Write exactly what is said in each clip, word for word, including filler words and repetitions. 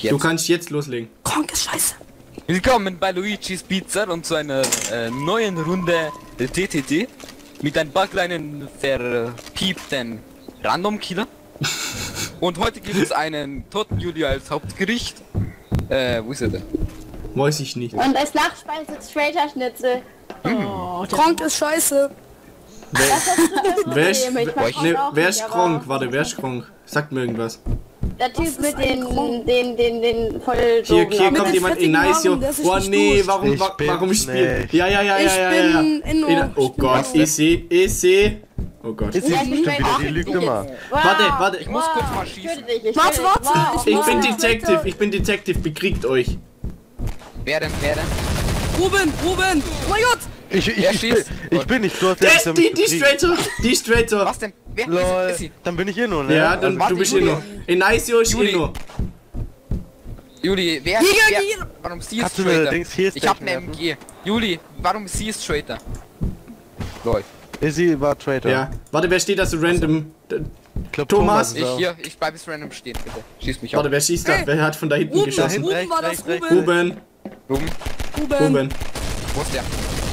jetzt. Du kannst jetzt loslegen. Kronk ist scheiße. Willkommen bei Luigi's Pizza und zu einer äh, neuen Runde T T T mit ein paar kleinen verpiepten Random-Killer. Und heute gibt es einen toten Juli als Hauptgericht. Äh, wo ist er denn? Weiß ich nicht. Und als Nachspeise Strater Schnitzel. Oh, Kronk ist scheiße. Das ist das Wer ist, Problem. Ich mag wer, Kronk ne, auch wer nicht, ist aber Kronk? Warte, wer ist Kronk? Sagt mir irgendwas. Der Typ mit ist ein den, Kronk? den, den, den voll Hier, doofen hier Augen. kommt den jemand in fettigen Nice. Haaren, der sich Oh nicht nee, duscht. warum, Ich wa bin's warum spielt? nicht. Ja, ja, ja, ja, Ich ja, ja, ja. bin Inno. In, oh Ich bin Gott, Inno. ich seh, ich seh. Oh Gott. Ist Ja, jetzt ich bestimmt weiß wieder, auch die nicht, lügt ich immer. jetzt- Warte, Wow. warte. Ich muss Wow. kurz mal Ich schießen. töte dich, ich Warte, töte warte, dich. Wow. ich Ich bin Wow. Detective, ich bin Detective, bekriegt euch. Wer denn, wer denn? Ruben, Ruben. Oh mein Gott. Ich, ich, Wer ich, bin, schießt? ich bin nicht, du hast Der ja ist nicht die, damit die gekriegt. Straighter, die Straighter. Was denn? Wer Lol, ist sie? dann bin ich Inno, ne? Ja, dann, Also, warte, du bist Juli. Inno. In Nice ist Juli. Inno. Juli, wer, Giga, wer Giga. warum sie ist Kannst du mir Traitor? Dings hier Ich hab stechen ne lassen? M G. Juli, warum sie ist Traitor? Lol. Izzy war Traitor. Ja. Warte, wer steht da so random? Ich glaub, Thomas. ist Ich auch. hier, ich bleib jetzt random stehen, bitte. Schieß mich auf. Warte, wer schießt da? Hey. Wer hat von da hinten Ruben, geschossen? Ruben Rechts, war das, rechts, rechts. Ruben. Ruben. Ruben, Ruben. Ruben. wo ist der?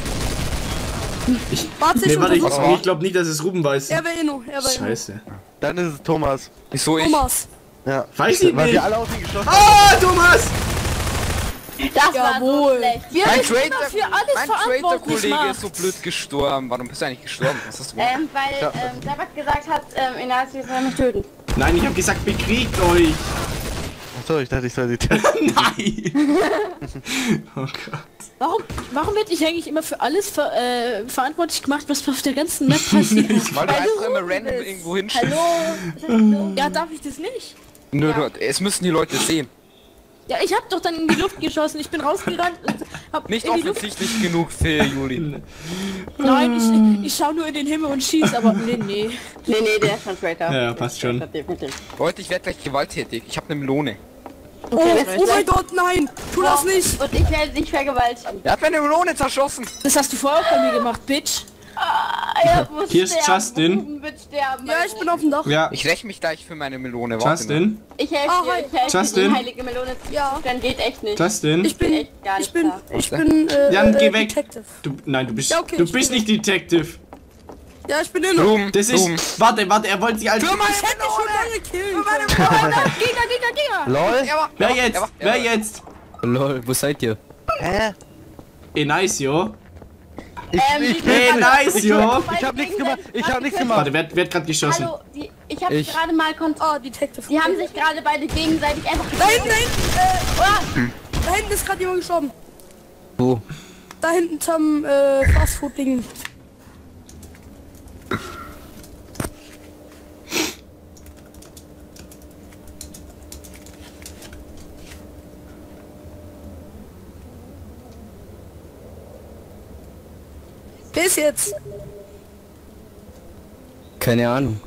Ich, Warte, ich nee, warte, ich, untersuche. ich glaube nicht, dass es Ruben weiß. Er wäre Inno, er wäre Inno. Scheiße. Dann ist es Thomas. Wieso ich? Thomas. Ja. Weiß ich Weil nicht. wir alle auf ihn geschossen haben. Ah, Thomas! Das war so Jawohl. schlecht. Wir Mein müssen immer Traitor, für alles mein verantwortlich Traitor-Kollege machen. ist so blöd gestorben. Warum bist du eigentlich gestorben? Was hast du gemacht? Ähm, weil Ja. ähm, Sabbat gesagt hat, ähm, Ignacio soll mich töten. Nein, ich habe gesagt, bekriegt euch. Achso, ich dachte, ich soll sie töten. Nein. Oh Gott. Warum, warum werde ich eigentlich immer für alles ver äh, verantwortlich gemacht, was auf der ganzen Map passiert? Weil du Weil einfach du immer Ruben random bist. irgendwo hinstellst. Hallo? Ja, darf ich das nicht? Nö, du, es müssen die Leute sehen. Ja, ich habe doch dann in die Luft geschossen. Ich bin rausgerannt und hab Nicht in die Luft... offensichtlich genug für Juli. Nein, ich, ich schaue nur in den Himmel und schieß, aber nee, nee. Nee, nee, der ist schon Traitor. Ja, ja, passt schon. Definitiv. Leute, ich werde gleich gewalttätig. Ich habe eine Melone. Oh, oh mein Gott, nein. Tu das nicht. Und ich werde dich vergewaltigen. Er hat meine Melone zerschossen. Das hast du vorher auch bei mir gemacht, Bitch. Ah, er muss Hier ist sterben. Justin. Ruben wird sterben. Ja, ich bin auf dem Dach. Ja, Ich räche mich gleich für meine Melone. Warte Justin. Ich helfe Ah, dir, hi. ich helfe Justin. dir, die heilige Melone zu Ja. dann geht echt nicht. Justin. Ich bin, Echt gar ich nicht bin, klar. ich bin, äh, Jan, äh, geh weg. Detective. Du, nein, du bist, Ja, okay, du ich bist bin- nicht Detective. Ja, ich bin Inno. Ruben, Das Ruben. ist, warte, warte, er wollte sie als... Ich hätte schon lange killen können. Gegner, Gegner, Gegner! Lol? Er war, Wer er war- jetzt? er war- Wer er war- jetzt? Lol, wo seid ihr? Hä? Enaisio. Ich, Ähm, ich die bin... sind Enaisio. Ich hab nichts gemacht. Ich hab nichts gemacht. Warte, wer, wer hat gerade geschossen? Hallo, die, ich habe Ich. gerade mal Kontakt. Ah, Detective. Die haben sich gerade beide gegenseitig einfach... Da hinten, da hinten, äh, Ah, da hinten ist gerade jemand gestorben. Wo? Da hinten zum, äh, Fastfood-Ding. Wer ist jetzt? Keine Ahnung.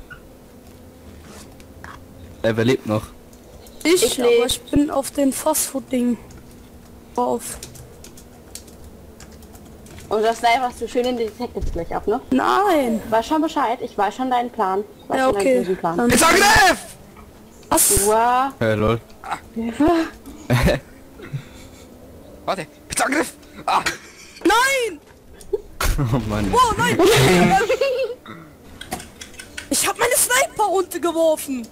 Er überlebt noch. Ich, Ich aber leb. ich bin auf den Fastfood-Ding drauf. und das weißt du schön in die Detectives gleich ab, ne? Nein. Ich weiß schon Bescheid, ich weiß schon deinen Plan. Ich weiß Ja, schon deinen okay. bösen Plan. Dann- Jetzt Angriff! Was? Wow. Ja, lol. Warte, bitte Angriff! Ah, Nein! Oh Mann. Oh nein! Ich hab meine Sniper runtergeworfen!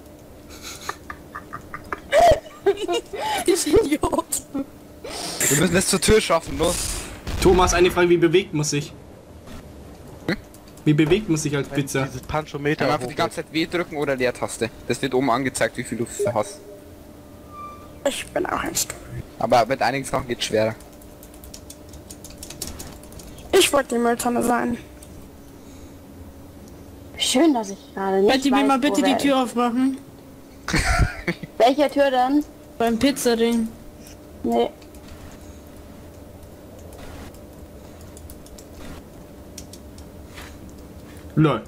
Ich Idiot! wir müssen es zur Tür schaffen, los! Thomas, eine Frage, wie bewegt muss ich? Wie bewegt muss ich als Pizza? Dieses Panchometer. Kann einfach die ganze Zeit W drücken oder Leertaste. Das wird oben angezeigt, wie viel du hast. Ich bin auch ein Stuhl. Aber mit einigen Sachen geht schwerer. Ich wollte die Mülltonne sein. Schön, dass ich gerade nicht Könnt ihr mir weiß, mal wo bitte wer die Tür aufmachen? ist. Welche Tür denn? Beim Pizzaring. Nee. Lol.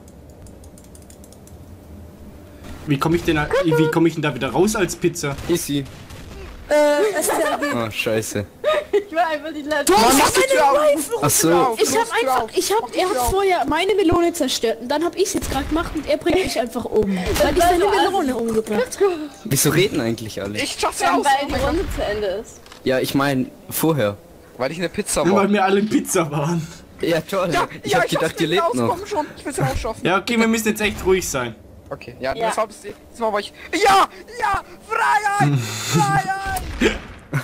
Wie komme ich denn, da- wie komme ich denn da wieder raus als Pizza? Easy. Äh, S T R G. Oh, scheiße. Ich war einfach die letzte. Mann, mach die Tür auf! Ach so. Ich hab einfach, ich hab, er hat vorher meine Melone zerstört und dann hab ich jetzt gerade gemacht und er bringt mich einfach um. Weil ich seine Melone umgebracht habe. Wieso reden eigentlich alle? Ich schaff's Ja, aus, weil die Runde zu Ende ist. Ja, ich meine, vorher. weil ich eine Pizza Nur war. weil wir alle Pizza waren. Ja, toll. ich hab gedacht, ihr lebt noch. Komm schon, ich will's rausschaffen. Ja, okay, wir müssen jetzt echt ruhig sein. Okay, ja, Ja. deshalb ist jetzt mal war ich. Ja, ja, Freiheit, Freiheit.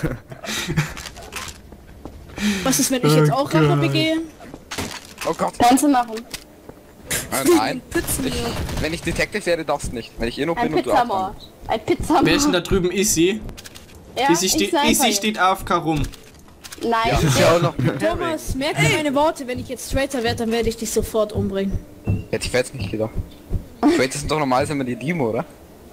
Was ist, wenn ich jetzt auch Rache begehe? Oh Gott, Kannst du machen. äh, nein. Ich, wenn ich Detective wäre, darfst nicht. Wenn ich eh noch Ein bin und du auch dann. Pizzamord. Ein Pizzamord. Wer ist denn da drüben? Issy? Ja, Issy ich steht, sniper Issy jetzt. steht A F K rum. Nein. Das ist ja auch noch Thomas, merk dir meine Worte, wenn ich jetzt Traitor werde, dann werde ich dich sofort umbringen. Hätte ich jetzt nicht gedacht. Trades sind doch normalerweise immer die Demo, oder?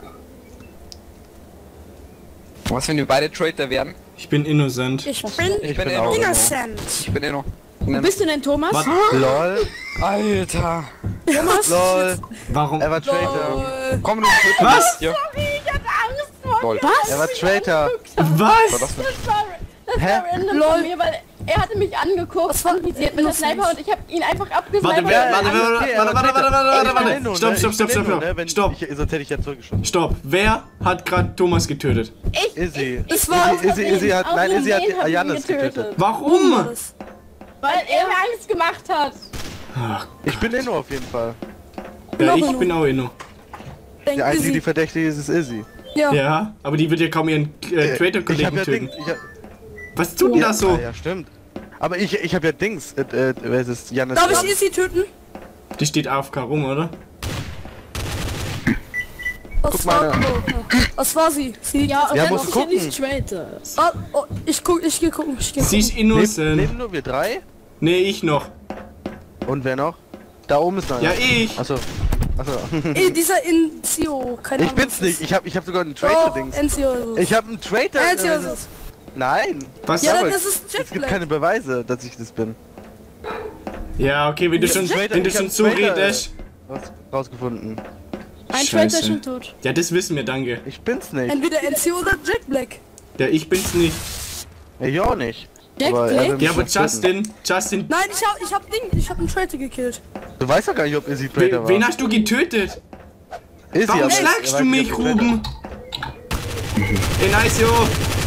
Was, wenn wir beide Traitor werden? Ich bin innocent. Ich bin Ich bin eh auch noch. innocent. Ich bin eh noch. Wo bist du denn, Thomas? Was? LOL. Alter. Thomas? LOL. Warum? Er war Traitor. Komm, du tötest Was? mich. Ja. Ich hatte Angst vor Lol. Er war Traitor. Was war Was? das denn? Das war, das Hä? war random Lol. von mir, weil er hatte mich angeguckt, anvisiert mit der Sniper und ich habe ihn einfach abgesnipert. Warte, wer, warte, Okay, warte, er war warte, warte, Traitor. warte, warte, Ich warte, bin Inno, warte. Stopp, ne? stopp, Ich stopp, bin stopp, Inno, ne? stopp. Wenn Stopp, Ich, sonst hätte ich ja zurückgeschossen. stopp. Wer hat gerade Thomas getötet? Ich, Izzy. Es war Izzy, Izzy, Izzy hat, Aus nein, Izzy Versehen hab ich hat ihn Janis getötet. getötet. Warum? weil er mir Angst gemacht hat. Ich bin Inno auf jeden Fall. Ja, ich bin auch Inno. Die einzige, die verdächtig ist, ist Izzy. Ja. Ja, aber die wird ja kaum ihren äh, Ich hab Traitor-Kollegen ja töten. Dings. Ich hab, Was tut denn ja, das so? ah, ja, stimmt. Aber ich, ich hab ja Dings. Äh, äh, wer ist es? Janis. Darf ich Issy töten? Die steht A F K rum, oder? Was Guck war, mal. oh, was war sie? Sie Ja, und Ja, dann musst ist du ja gucken. nicht Traitor. Ah, oh, ich guck, ich geh gucken, ich geh Sie gucken. ist Leben, innocent. leben nur wir drei? Nee, ich noch. Und wer noch? Da oben ist noch Ja, einer. ich. Achso. Achso. Ey, dieser Enzio, keine Ich Ahnung. bin's nicht. Ich hab, ich hab sogar einen Oh, Traitor-Dings. Enzio ist es. Ich hab einen Traitor. Enzio äh, ist es. Nein. Was? Ja, Ja, dann aber ist es Jack Es gibt Black. keine Beweise, dass ich das bin. ja, okay, wenn du schon, Traitor- wenn du ich schon hab so Traitor- redest. Raus, rausgefunden. Ein Traitor ist Scheiße. schon tot. Ja, das wissen wir, danke. Ich bin's nicht. Entweder Enzio oder Jack Black. Ja, ich bin's nicht. Ich auch nicht. Jack Aber er Black? will mich Ja, aber noch töten. Justin, Justin, Nein, ich hab, ich hab Ding, ich hab einen Traitor gekillt. Du weißt doch gar nicht, ob Izzy we, Traitor war. wen hast du getötet? Izzy, Warum aber er schlagst weiß du nicht, mich, ob er Traitor Ruben? Ey, nice, yo.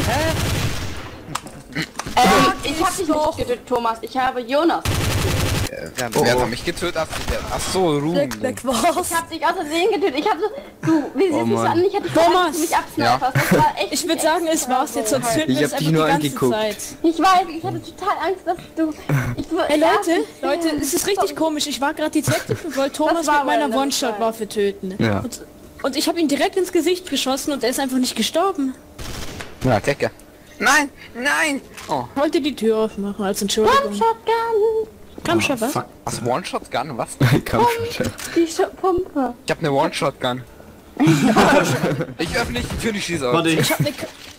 Ähm, ich habe dich nicht getötet, Thomas. Ich habe Jonas. ist. Ja, Wer oh. hat mich getötet? Ach, ach so, Ruhm. Jack Black war's. Ich habe dich aus Versehen getötet. Ich hatte, du, wie siehst Oh du es Mann. an? Ich hatte Thomas. Angst, du mich absniperst. Das war echt Ich würde nicht sagen, es extra war's jetzt, so. sonst töten Ich wir hab es dich einfach die nur ganze angeguckt. Zeit. Ich weiß, ich hatte total Angst, dass du... Ich, Hey Leute, Leute, es ist richtig komisch. Ich war gerade Detective und wollte Thomas Das war mit meiner random, One-Shot-Waffe töten. Ja. Und, und ich habe ihn direkt ins Gesicht geschossen und er ist einfach nicht gestorben. Ja, Decke. Nein, nein. Oh, Ich wollte die Tür aufmachen als Entschuldigung. Shotgun, Komm schon, was? Fuck. was, One-Shot-Gun, was? Komm schon. die Sch Pumpe. Ich hab eine One-Shot-Gun. Ich öffne nicht die Tür, die schieße auf. Warte, Ich ich, hab ne,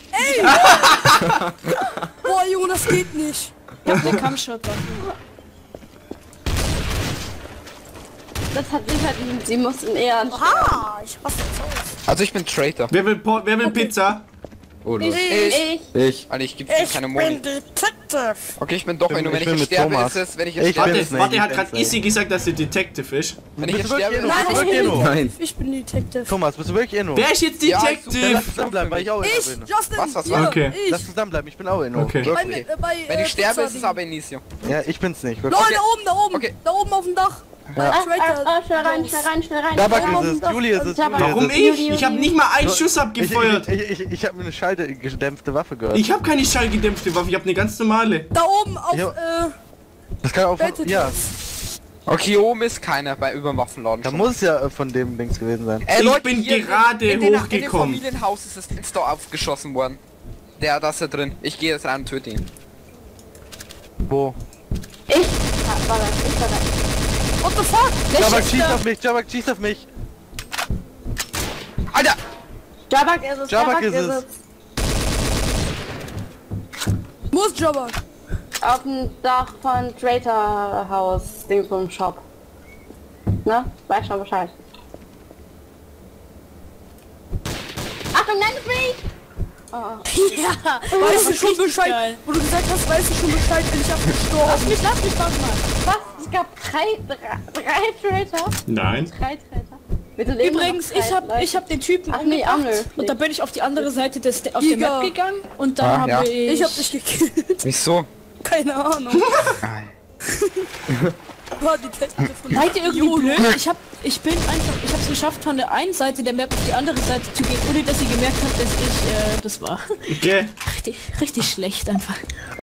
Boah, Junge, das geht nicht. ich hab ne Kampfshot-Waffe. Das hat sie verdient. Sie mussten eher an Ah, ich raste jetzt aus. Also ich bin Traitor. wer will, Po- wer will Pizza? Oh, los. Ich. Ich. Ich. Alter, ich geb dir Ich keine bin Moni. Detective. Okay, ich bin doch bin- ein. Und wenn ich ich, bin jetzt mit sterbe, Thomas. ist es, wenn ich jetzt Ich sterbe. Warte, bin's nicht, warte, ich hat bin's gerade nicht. Issy gesagt, dass sie Detective ist. Wenn ich Bist jetzt du wirklich sterbe, Inno? Nein, Bist du ich wirklich bin Inno? Nein. Ich bin Detective. Thomas, bist du wirklich Inno? Wer ist jetzt Ja, ich Detective? Dann lass zusammenbleiben, weil ich auch Inno Ich, bin. Justin, Was, was, hier, was? Okay. ich. Lass zusammenbleiben, ich bin auch Inno. Okay. Bei, Okay. äh, bei, wenn äh, ich sterbe, ist es Pizza- aber Inicio. Ja, ich bin's nicht. Leute, Okay. da oben, da oben. Okay. Da oben auf dem Dach. Ah, Äh, ah, Traitor. ah, schnell rein, schnell rein, schnell rein. Tabak Ja, ist es, doch, Julie ist es, Tabak. Julie Warum ist es. ich? Ich habe nicht mal einen Schuss Ich, abgefeuert. ich, ich, ich habe mir eine schallgedämpfte Waffe gehört. Ich habe keine schallgedämpfte Waffe, ich habe eine ganz normale. Da oben auf, Ja. äh, Das kann auch von, Rated ja, Okay, hier oben ist keiner bei über dem Waffenladen. da schon. muss es ja äh, von dem Dings gewesen sein. Ey, Ich Leute, bin hier gerade in, in den, in hochgekommen. dem Familienhaus ist das Fenster aufgeschossen worden. Der, das ist da drin. Ich gehe jetzt rein und töte ihn. Wo? Ich. Ah, war das, ich war das. what the fuck? Jabak schießt auf mich, Jabak schießt auf mich. Alter! Jabak ist es, Jabak Jabak ist ist es. es. Wo ist Jabba? Auf dem Dach von Traitor House, Ding vom Shop. Ne? Weiß schon Bescheid. Achtung, nein, das bin ich! Ah. Ja, Weißt du schon richtig Bescheid? geil. Wo du gesagt hast, weißt du schon Bescheid, bin ich Lass abgestorben. mich, lass mich, warte mal. Was? Es gab drei, drei, drei Traitor? Nein. Drei Traitor? Bitte leben Übrigens, noch drei ich hab, Leute. ich hab den Typen Ach nee, umgebracht Amel. und da bin ich auf die andere Seite des, auf der Giga. Map gegangen und dann Ah, habe ja. ich... Ich hab dich gekillt. Wieso? Keine Ahnung. War die Technik von Seid ihr irgendwie blöd? Ich hab, ich bin einfach, ich hab's geschafft, von der einen Seite der Map auf die andere Seite zu gehen, ohne dass ihr gemerkt habt, dass ich, äh, das war. Okay. Richtig, richtig schlecht einfach.